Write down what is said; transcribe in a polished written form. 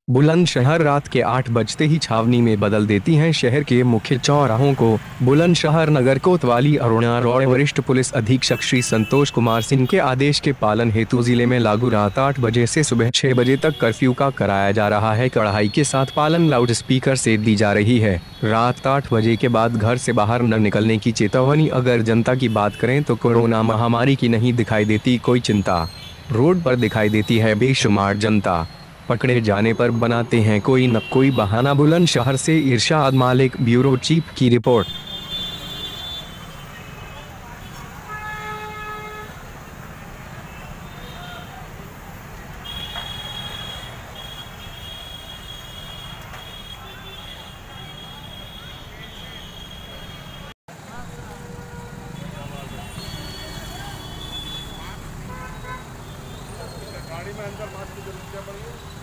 बुलंदशहर रात के 8 बजते ही छावनी में बदल देती हैं शहर के मुख्य चौराहों को। बुलंदशहर नगर कोतवाली अरुणा रॉय वरिष्ठ पुलिस अधीक्षक श्री संतोष कुमार सिंह के आदेश के पालन हेतु जिले में लागू रात 8 बजे से सुबह 6 बजे तक कर्फ्यू का कराया जा रहा है। कड़ाई के साथ पालन लाउड स्पीकर से दी जा रही है। रात 8 बजे के बाद घर से बाहर न निकलने की चेतावनी। अगर जनता की बात करें तो कोरोना महामारी की नहीं दिखाई देती कोई चिंता, रोड पर दिखाई देती है बेशुमार जनता, पकड़े जाने पर बनाते हैं कोई न कोई बहाना। बुलंदशहर से इरशाद मालिक, ब्यूरो चीफ की रिपोर्ट। गाड़ी में अंदर मास्क की जरूरत क्या पड़ेगी।